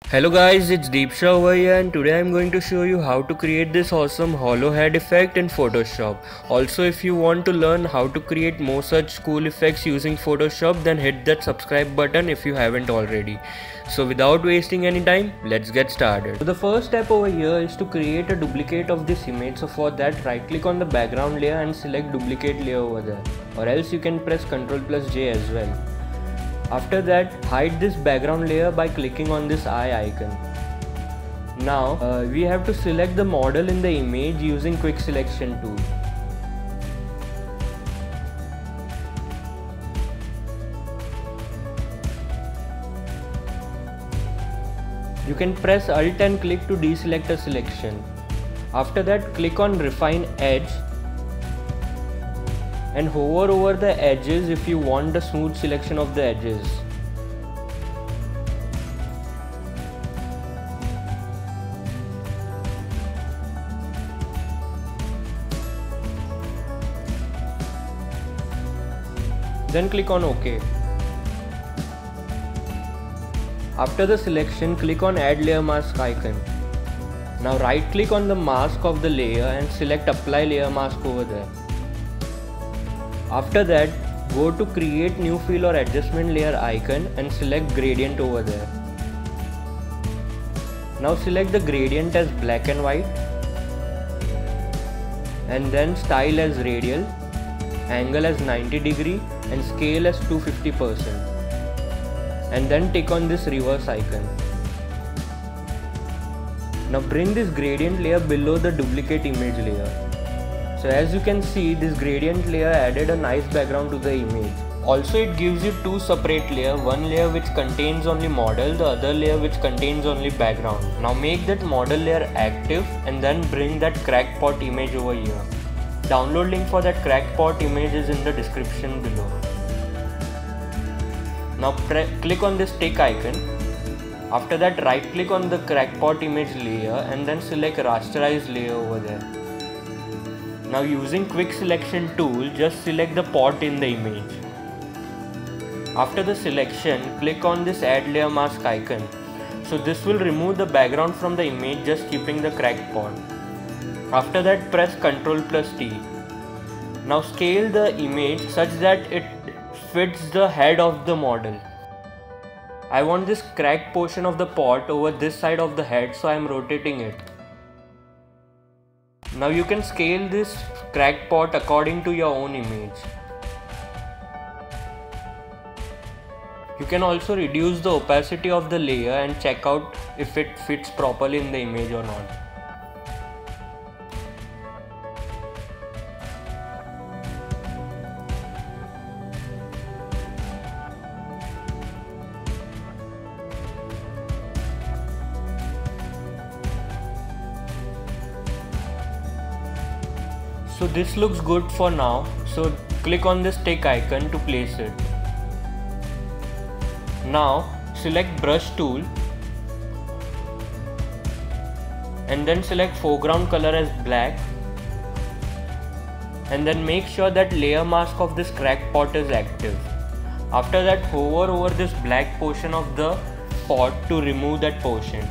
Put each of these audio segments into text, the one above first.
Hello guys, it's Deepsha over here and today I'm going to show you how to create this awesome hollow head effect in Photoshop. Also, if you want to learn how to create more such cool effects using Photoshop, then hit that subscribe button if you haven't already. So without wasting any time, let's get started. So the first step over here is to create a duplicate of this image. So for that, right click on the background layer and select duplicate layer over there, or else you can press Ctrl+J as well. After that, hide this background layer by clicking on this eye icon. Now, we have to select the model in the image using quick selection tool. You can press Alt and click to deselect a selection. After that, click on Refine Edge and hover over the edges if you want a smooth selection of the edges. Then click on OK. After the selection, click on Add Layer Mask icon. Now right click on the mask of the layer and select Apply Layer Mask over there. After that, go to Create New Fill or Adjustment Layer icon and select Gradient over there. Now select the gradient as black and white, and then Style as Radial, Angle as 90 degree and Scale as 250%. And then tick on this reverse icon. Now bring this gradient layer below the duplicate image layer. So as you can see, this gradient layer added a nice background to the image. Also, it gives you two separate layers, one layer which contains only model, the other layer which contains only background. Now make that model layer active and then bring that crackpot image over here. Download link for that crackpot image is in the description below. Now click on this tick icon. After that, right click on the crackpot image layer and then select rasterize layer over there. Now using quick selection tool, just select the pot in the image. After the selection, click on this add layer mask icon. So this will remove the background from the image, just keeping the cracked pot. After that, press Ctrl+T. Now scale the image such that it fits the head of the model. I want this cracked portion of the pot over this side of the head, so I am rotating it. Now you can scale this cracked pot according to your own image. You can also reduce the opacity of the layer and check out if it fits properly in the image or not. So this looks good for now, so click on this tick icon to place it. Now select brush tool and then select foreground color as black, and then make sure that layer mask of this cracked pot is active. After that, hover over this black portion of the pot to remove that portion.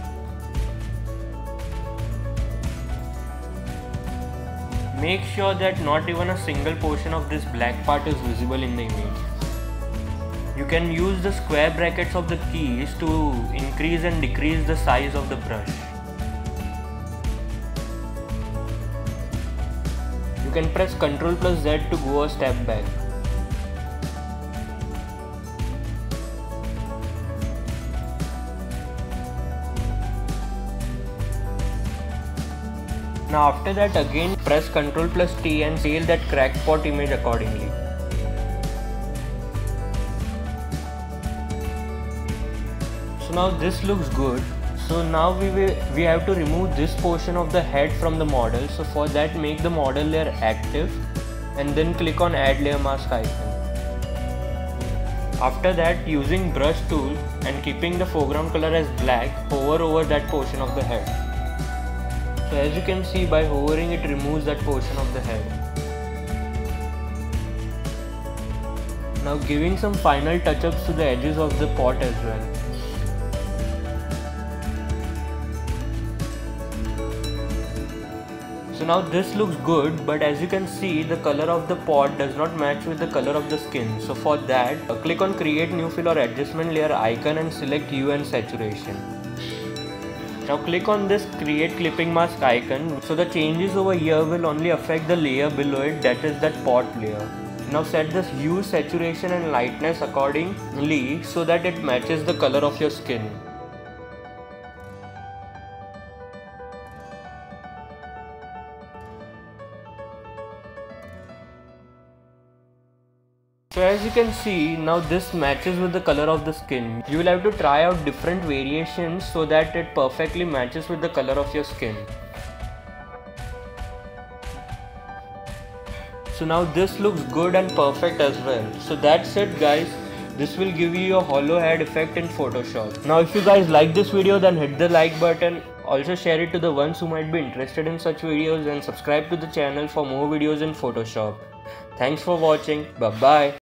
Make sure that not even a single portion of this black part is visible in the image. You can use the square brackets of the keys to increase and decrease the size of the brush. You can press Ctrl+Z to go a step back. Now after that, again press Ctrl+T and scale that crackpot image accordingly. So now this looks good. So now we have to remove this portion of the head from the model. So for that, make the model layer active and then click on Add Layer Mask icon. After that, using brush tool and keeping the foreground color as black, hover over that portion of the head. So as you can see, by hovering it removes that portion of the head. Now giving some final touch-ups to the edges of the pot as well. So now this looks good, but as you can see, the color of the pot does not match with the color of the skin. So for that, click on create new fill or adjustment layer icon and select hue and saturation. Now click on this create clipping mask icon. So the changes over here will only affect the layer below it, that is that pot layer. Now set this hue, saturation and lightness accordingly so that it matches the color of your skin. So as you can see, now this matches with the color of the skin. You will have to try out different variations so that it perfectly matches with the color of your skin. So now this looks good and perfect as well. So that's it guys. This will give you a hollow head effect in Photoshop. Now if you guys like this video, then hit the like button. Also share it to the ones who might be interested in such videos, and subscribe to the channel for more videos in Photoshop. Thanks for watching. Bye bye.